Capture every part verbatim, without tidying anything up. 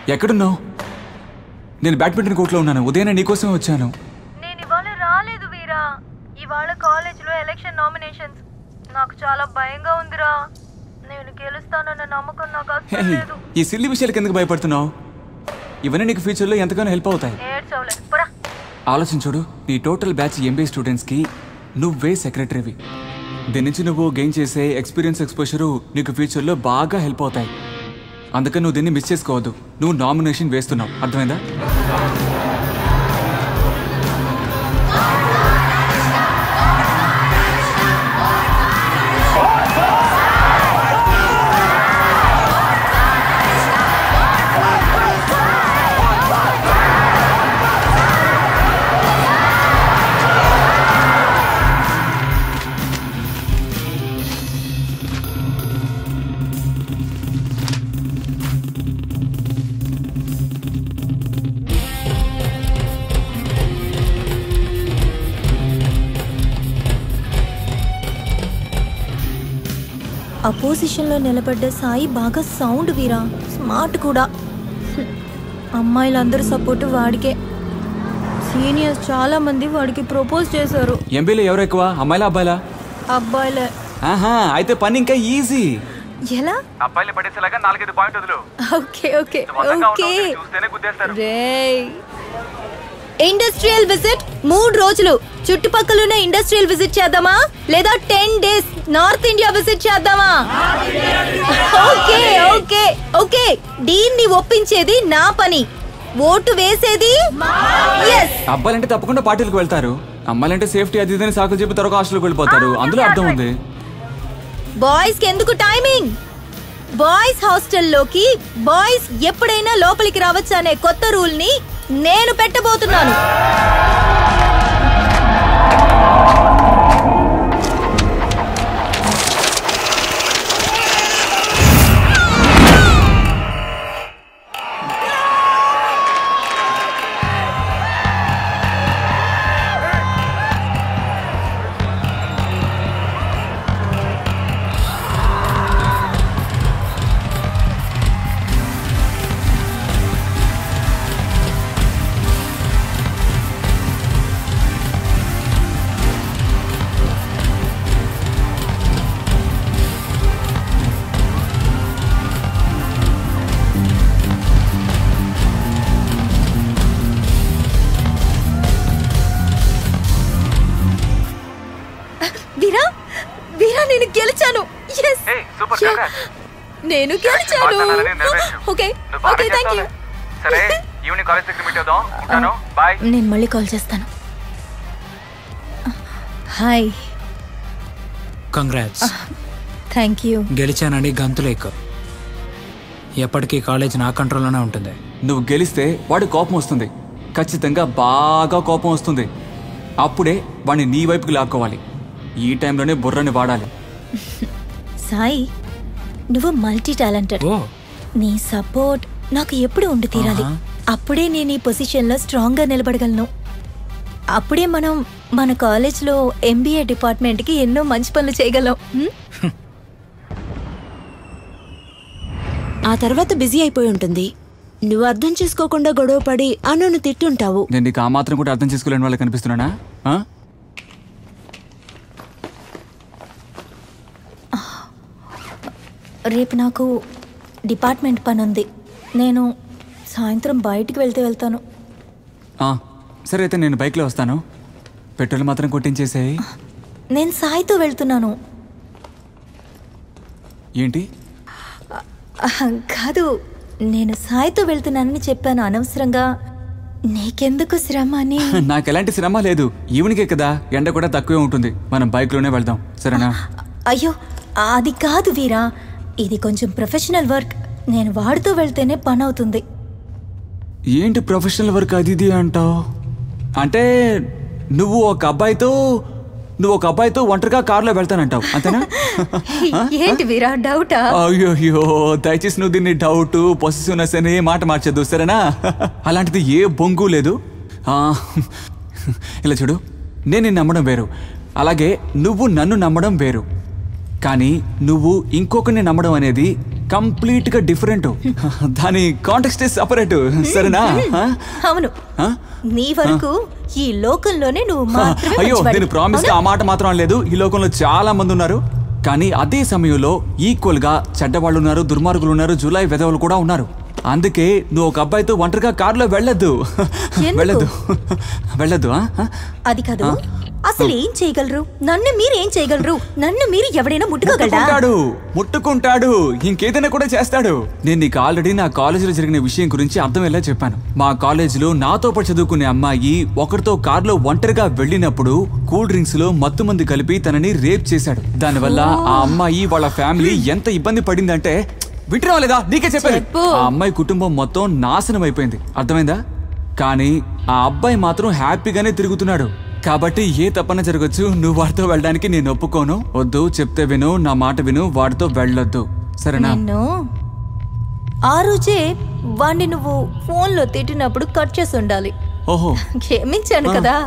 ఎక్కడున్నావు? నేను బ్యాడ్మింటన్ కోర్టులో ఉన్నాను. ఉదయం నీకోసమే వచ్చాను. నేను ఇవాళ రాలేదు వీరా. ఇవాళ కాలేజ్లో ఎలక్షన్ నామినేషన్స్. నాకు చాలా భయంగా ఉందిరా. నేను గెలుస్తానన్న నమ్మకం నాకు అస్సలు లేదు. ఈ సిల్లీ విషయాలకు ఎందుకు భయపడుతున్నావు? ఇవన్నీ నీకు ఫ్యూచర్లో ఎంతగానో హెల్ప్ అవుతాయి. ఆలోచించుడు, నీ టోటల్ బ్యాచ్ ఎంబీఏ స్టూడెంట్స్కి నువ్వే సెక్రటరీవి. దీని నుంచి నువ్వు గెయిన్ చేసే ఎక్స్పీరియన్స్ ఎక్స్పోజరు నీకు ఫ్యూచర్లో బాగా హెల్ప్ అవుతాయి. అందుకని నువ్వు దీన్ని మిస్ చేసుకోవద్దు. నువ్వు నామినేషన్ వేస్తున్నావు, అర్థమైందా? అపోజిషన్లో నిలబడ్డ సాయి బాగా సౌండ్ వీరా, స్మార్ట్ కూడా. అమ్మాయిలందరూ సపోర్ట్ వాడికే. సీనియర్స్ చాలా మంది వాడికి ప్రపోజ్ చేశారు. ఎంబీలో ఎవరు ఎక్కువ, అమ్మాయిలా అబ్బాయిలా? అబ్బాయిలే. ఆహా, అయితే పని ఇంకా ఈజీ. ఎలా? అబ్బాయిలు పడేసేలాగా నాలుగైదు పాయింట్లు. Okay okay okay. రేయ్, ఇండస్ట్రియల్ విజిట్ మూడు రోజులు. చుట్టుపక్కల ఇండస్ట్రియల్ విజిట్ చేద్దామా లేదా ten days north India visit చేద్దామా? Okay okay okay. దీన్ని ఒప్పించేది నా పని, ఓటు వేసేది. అబ్బాయిలంటే తప్పకుండా పార్టీలకు వెళ్తారు, అమ్మాయిలంటే సేఫ్టీ అది ఇదని సాకులు చెప్పి త్వరగా హాస్టల్కి వెళ్ళిపోతారు. అందులో అర్థం ఉంది. బాయ్స్ కి ఎందుకు టైమింగ్? బాయ్స్ హాస్టల్లోకి బాయ్స్ ఎప్పుడైనా లోపలికి రావచ్చు అనే కొత్త రూల్ ని నేను పెట్టబోతున్నాను. నేను గెలిచాను. నేను గెలిచాను. Okay okay, thank you. సరే, ఈవినింగ్ కాలేజ్ దగ్గర మీట్ అవుదాం. ఉంటాను, బై. నేను మళ్ళీ కాల్ చేస్తాను. హాయ్. కంగ్రాట్స్. Thank you. గెలిచానని గంతులేకు. ఎప్పటికీ కాలేజ్ నా కంట్రోల్లోనే ఉంటుంది. నువ్వు గెలిస్తే వాడి కోపం వస్తుంది, ఖచ్చితంగా బాగా కోపం వస్తుంది. అప్పుడే వాడిని నీ వైపుకి లాక్కోవాలి. ఈ టైంలోనే బుర్రని వాడాలి. సాయి, నువ్వు మల్టీ టాలెంటెడ్. నీ సపోర్ట్ నాకు ఎప్పుడు ఉండి తీరాలి. అప్పుడే నేను ఈ పొజిషన్లో స్ట్రాంగ్గా నిలబడగలను. అప్పుడే మనం మన కాలేజ్లో ఎంబీఏ డిపార్ట్మెంట్కి ఎన్నో మంచి పనులు చేయగలం. ఆ తర్వాత బిజీ అయిపోయి ఉంటుంది. నువ్వు అర్థం చేసుకోకుండా గొడవ పడి అన్ను తిట్టుంటావు. నేను నీకు ఆ మాత్రం కూడా అర్థం చేసుకోలేని వాళ్ళకి కనిపిస్తున్నానా? రేపు నాకు డిపార్ట్మెంట్ పని ఉంది. నేను సాయంత్రం బయటికి వెళ్తే వెళ్తాను. సరే, అయితే నేను బైక్లో వస్తాను. పెట్రోల్ మాత్రం కొట్టించేసేయి. నేను సాయితో వెళ్తున్నాను. ఏంటి? కాదు, నేను సాయితో వెళ్తున్నానని చెప్పాను. అనవసరంగా నీకెందుకు శ్రమ అని. నాకు ఎలాంటి శ్రమ లేదు. ఈవినింగే కదా, ఎండ కూడా తక్కువే ఉంటుంది. మనం బైక్లోనే వెళ్దాం, సరేనా? అయ్యో, అది కాదు వీరా, ఇది కొంచెం ప్రొఫెషనల్ వర్క్. నేను వాడితో వెళ్తేనే పని అవుతుంది. ఏంటి ప్రొఫెషనల్ వర్క్ అది ఇది అంటావు? అంటే నువ్వు ఒక అబ్బాయితో నువ్వు ఒక అబ్బాయితో ఒంటరిగా కారులో వెళ్తానంటావు, అంతేనా? ఏంటి వీరా, డౌటా? అయ్యో అయ్యో, దయచేసి నువ్వు దీన్ని డౌట్ పొసెసివ్నెస్ అనే మాట మార్చద్దు, సరేనా? అలాంటిది ఏ బొంగు లేదు. ఇలా చూడు, నేను నిన్ను నమ్మడం వేరు, అలాగే నువ్వు నన్ను నమ్మడం వేరు. కానీ నువ్వు ఇంకొకరిని నమ్మడం అనేది కంప్లీట్ గా డిఫరెంట్. దాని కాంటెక్స్ట్ సపరేట్. సరేనా? అవును, నీ వరకు ఈ లోకంలోనే నువ్వు మాత్రమే అయ్యో మంచివాడివి. నేను ప్రామిస్ గా ఆ మాట మాత్రం అనలేదు. ఈ లోకంలో చాలా మంది ఉన్నారు, కానీ అదే సమయంలో ఈక్వల్ గా చెడ్డవాళ్ళు ఉన్నారు, దుర్మార్గులు ఉన్నారు, జూలై వెధవులు కూడా ఉన్నారు. అందుకే నువ్వు ఒక అబ్బాయితో ఒంటరిగా కారులో వెళ్ళొద్దు. వెళ్ళొద్దు వెళ్ళొద్దు. అది కాదు, అసలు ఏం చేయగలరు? నన్ను మీరు ఏం చేయగలరు? నన్ను మీరు ఎవడైనా ముట్టుకోగలరా? ముట్టుకుంటాడు, ఇంకేదైనా కూడా చేస్తాడు. నేను నీకు ఆల్రెడీ నా కాలేజీలో జరిగిన విషయం గురించి అర్థమయ్యేలా చెప్పాను. మా కాలేజీలో నాతో పాటు చదువుకునే అమ్మాయి ఒకరితో కారులో ఒంటరిగా వెళ్ళినప్పుడు కూల్ డ్రింక్స్ లో మత్తు మంది కలిపి తనని రేప్ చేశాడు. దానివల్ల ఆ అమ్మాయి వాళ్ళ ఫ్యామిలీ ఎంత ఇబ్బంది పడిందంటే, వింటున్నావా లేదా? నీకే చెప్పాను. ఆ అమ్మాయి కుటుంబం మొత్తం నాశనం అయిపోయింది. అర్థమైందా? కానీ ఆ అబ్బాయి మాత్రం హ్యాపీగానే తిరుగుతున్నాడు. కాబట్టి ఏ తప్పన జరగచ్చు, నువ్వు వాడితో వెళ్ళడానికి నేను ఒప్పుకోను. వద్దు, చెప్తే విను, నా మాట విను, వాడితో వెళ్ళొద్దు. సరేనా? నిన్ను ఆ రోజే వాడిని నువ్వు ఫోన్ లో తిట్టినప్పుడు కట్ చేసి ఉండాలి. ఓహో, క్షమించాను కదా.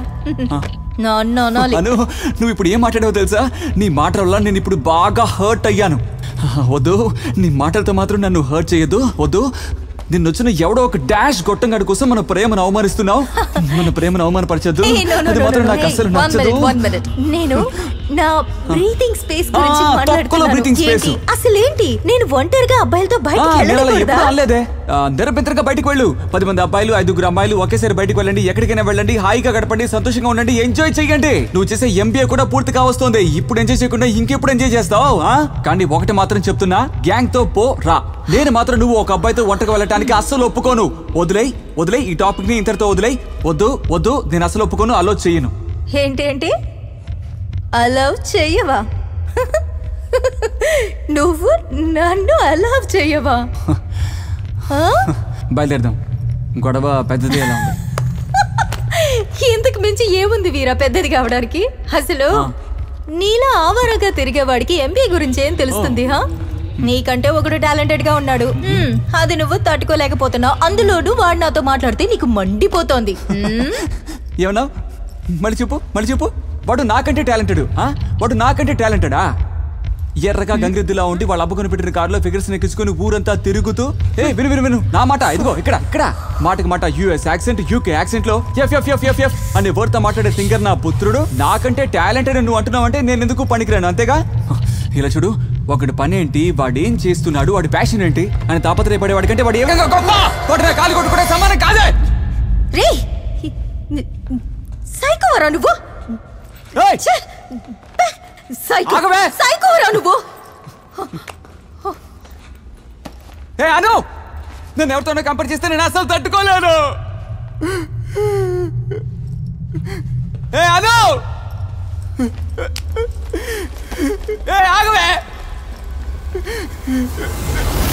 నువ్వు ఇప్పుడు ఏం మాట్లాడావో తెలుసా? నీ మాటల వల్ల నేను ఇప్పుడు బాగా హర్ట్ అయ్యాను. వద్దు, నీ మాటలతో మాత్రం నన్ను హర్ట్ చేయొద్దు. వద్దు, నిన్నొచ్చిన ఎవడో ఒక డాష్ గొట్టంగాడి కోసం మన ప్రేమను అవమానిస్తున్నావు. మన ప్రేమను అవమానపరచొద్దు. అది మాత్రం నాకు అసలు నచ్చదు. నేను నా బ్రీతింగ్ స్పేస్ గురించి మాట్లాడుతున్నాను. అసలేంటి నేను ఒంటరిగా అబ్బాయిలతో బయటికి వెళ్ళలేదే? నిరభ్యంతరంగా బయటికి వెళ్ళు. పది మంది అబ్బాయిలు, ఐదుగురు అమ్మాయిలు ఒకేసారి బయటికి వెళ్ళండి. ఎక్కడికైనా వెళ్ళండి, హాయిగా గడపండి, సంతోషంగా ఉండండి, ఎంజాయ్ చేయండి. నువ్వు చేసే ఎంబీఏ కూడా పూర్తిగా వస్తుంది. ఇప్పుడు ఎంజాయ్ చేయకుండా ఇంకెప్పుడు ఎంజాయ్ చేస్తావు? కానీ ఒకటి మాత్రం చెప్తున్నా, గ్యాంగ్ తో పో రా. నేను మాత్రం నువ్వు ఒక అబ్బాయితో ఒంటరిగా వెళ్ళటానికి అస్సలు ఒప్పుకోను. వదిలే వదిలే ఈ టాపిక్ ని ఇంతటితో వదిలే. వద్దు వద్దు, నేను అసలు ఒప్పుకోను, అలో చెయ్యను. ఏంటి ఏంటి అలౌ చెయ్యవా? నువ్వు నన్ను అలౌ చెయ్యవా? బయలుదేరదాం, గొడవ పెద్దది ఎలా ఉంది? ఇంతకు మించి ఏముంది వీరా పెద్దది కావడానికి? అసలు నీలా ఆవారగా తిరిగేవాడికి ఎంబీఏ గురించి ఏం తెలుస్తుంది? హా, నీకంటే ఒకడు టాలెంటెడ్ గా ఉన్నాడు, అది నువ్వు తట్టుకోలేకపోతున్నావు. అందులోనూ వాడు నాతో మాట్లాడితే నీకు మండిపోతోంది. ఏమన్నా? మళ్ళీ చెప్పు మళ్ళీ చెప్పు. వాడు నాకంటే టాలెంటెడ్? వాడు నాకంటే టాలెంటెడా? ఎర్రగా గంగిరెద్దులా ఉండి వాళ్ళ అబ్బుకొని పెట్టిన కారులో ఫిగర్స్ ఎక్కించుకుని ఊరంతా తిరుగుతూ, ఏ విను విను విను నా మాట, ఇదిగో ఇక్కడ ఇక్కడ మాటకి మాట యూఎస్ యాక్సెంట్, యూకే యాక్సెంట్ లో F F F F F అనే వర్డ్ తో మాట్లాడే సింగర్ నా పుత్రుడు. నాకంటే టాలెంటెడ్ నువ్వు అంటున్నావు అంటే నేను ఎందుకు పనికిరాను, అంతేగా? ఇలా చూడు, ఒకటి పని ఏంటి, వాడు ఏం చేస్తున్నాడు, వాడి ప్యాషన్ ఏంటి అని తాపత్రయపడేవాడి కంటే వాడు ఏమైనా గొప్ప కొట్టిన కాలు కొట్టుకుంటే సమానం కాదే. రే సైకోవరా నువ్వు? సైకోవరా నువ్వు? ఏ అను, నేను ఎవరితోనో కంపేర్ చేస్తే నేను అసలు తట్టుకోలేను. ఏ అను, ఏ ఆగవే.